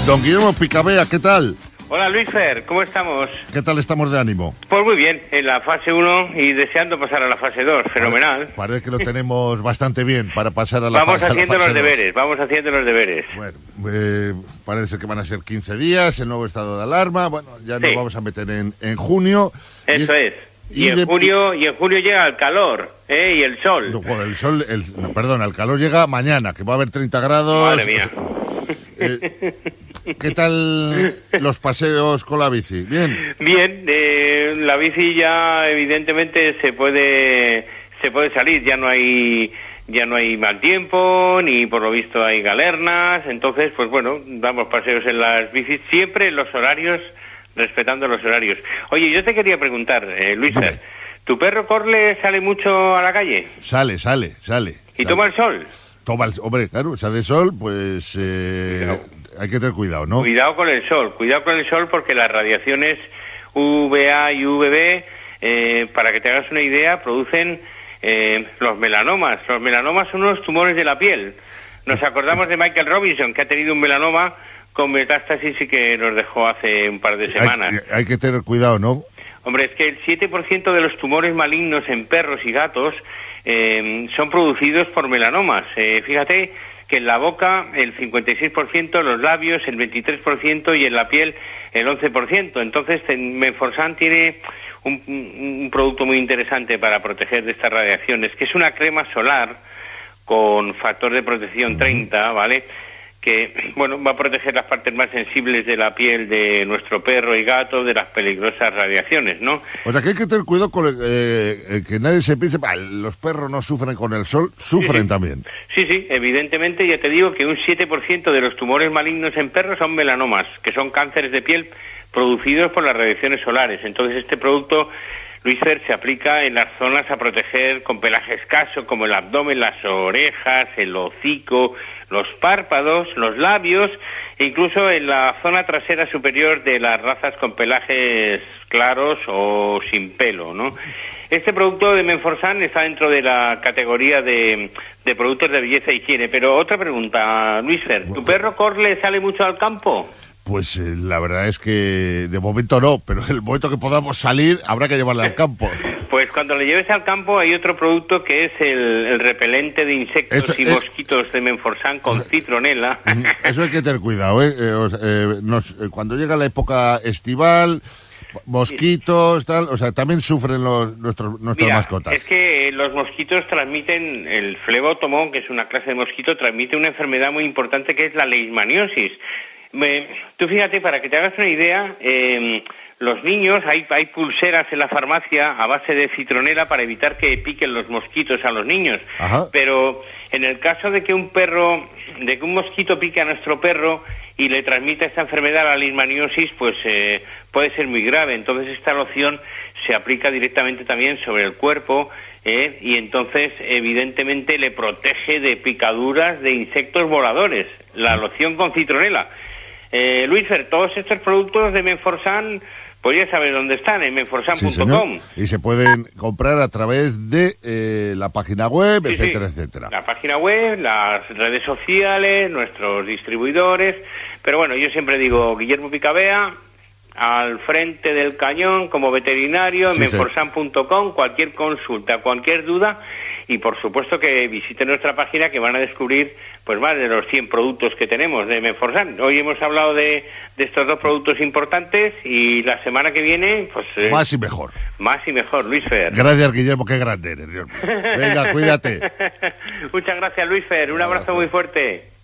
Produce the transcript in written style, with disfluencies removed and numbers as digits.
Don Guillermo Picabea, ¿qué tal? Hola Luis Fer, ¿cómo estamos? ¿Qué tal estamos de ánimo? Pues muy bien, en la fase 1 y deseando pasar a la fase 2, fenomenal. Parece que lo tenemos bastante bien para pasar a la vamos fase 2. Vamos haciendo los deberes. Bueno, parece que van a ser 15 días, el nuevo estado de alarma, bueno, ya nos vamos a meter en junio. Eso es. Y en junio llega el calor, y el sol. No, el sol, el calor llega mañana, que va a haber 30 grados. Madre mía. ¿Qué tal los paseos con la bici? ¿Bien? Bien, la bici ya evidentemente se puede salir, ya no hay mal tiempo, ni por lo visto hay galernas, entonces pues bueno, damos paseos en las bicis, siempre en los horarios, respetando los horarios. Oye, yo te quería preguntar, Luis, ¿tu perro Corle sale mucho a la calle? Sale. ¿Y toma el sol? Hombre, claro, sale sol, pues hay que tener cuidado, ¿no? Cuidado con el sol porque las radiaciones UVA y UVB, para que te hagas una idea, producen los melanomas. Los melanomas son unos tumores de la piel. Nos acordamos de Michael Robinson, que ha tenido un melanoma con metástasis y que nos dejó hace un par de semanas. Hay que tener cuidado, ¿no? Hombre, es que el 7% de los tumores malignos en perros y gatos son producidos por melanomas. Fíjate que en la boca el 56%, en los labios el 23% y en la piel el 11%. Entonces, Menforsan tiene un producto muy interesante para proteger de estas radiaciones, que es una crema solar con factor de protección 30, ¿vale?, que, bueno, va a proteger las partes más sensibles de la piel de nuestro perro y gato de las peligrosas radiaciones, ¿no? O sea, que hay que tener cuidado con que nadie se piense, los perros no sufren con el sol, sufren también. Sí, evidentemente, ya te digo que un 7% de los tumores malignos en perros son melanomas, que son cánceres de piel producidos por las radiaciones solares. Entonces, este producto, Luis Fer, se aplica en las zonas a proteger con pelaje escaso, como el abdomen, las orejas, el hocico, los párpados, los labios, e incluso en la zona trasera superior de las razas con pelajes claros o sin pelo, ¿no? Este producto de Menforsan está dentro de la categoría de productos de belleza e higiene. Pero otra pregunta, Luis Fer, ¿tu perro Corle sale mucho al campo? Pues la verdad es que de momento no, pero el momento que podamos salir habrá que llevarle al campo. Pues cuando le lleves al campo hay otro producto que es el repelente de insectos y mosquitos de Menforsan con citronela. Eso hay que tener cuidado, cuando llega la época estival, mosquitos, tal, o sea, también sufren nuestras mascotas. Es que los mosquitos transmiten, el flebotomón, que es una clase de mosquito, transmite una enfermedad muy importante que es la leishmaniosis. Tú fíjate, para que te hagas una idea, los niños, hay pulseras en la farmacia a base de citronela para evitar que piquen los mosquitos a los niños. Ajá. Pero en el caso de que un mosquito pique a nuestro perro y le transmita esta enfermedad, la leishmaniosis, pues puede ser muy grave. Entonces esta loción se aplica directamente también sobre el cuerpo, y entonces evidentemente le protege de picaduras de insectos voladores, la loción con citronela. Luis Fer, todos estos productos de Menforsan, pues ya sabes dónde están, en menforsan.com. Sí, y se pueden comprar a través de la página web, etcétera. La página web, las redes sociales, nuestros distribuidores. Pero bueno, yo siempre digo, Guillermo Picabea, al frente del cañón como veterinario, en menforsan.com, cualquier consulta, cualquier duda. Y por supuesto que visiten nuestra página, que van a descubrir pues más de los 100 productos que tenemos de Menforsan. Hoy hemos hablado de estos dos productos importantes y la semana que viene, pues... más y mejor. Más y mejor, Luis Fer. Gracias, Guillermo, qué grande eres, Dios mío. Venga, cuídate. Muchas gracias, Luis Fer. Un abrazo muy fuerte.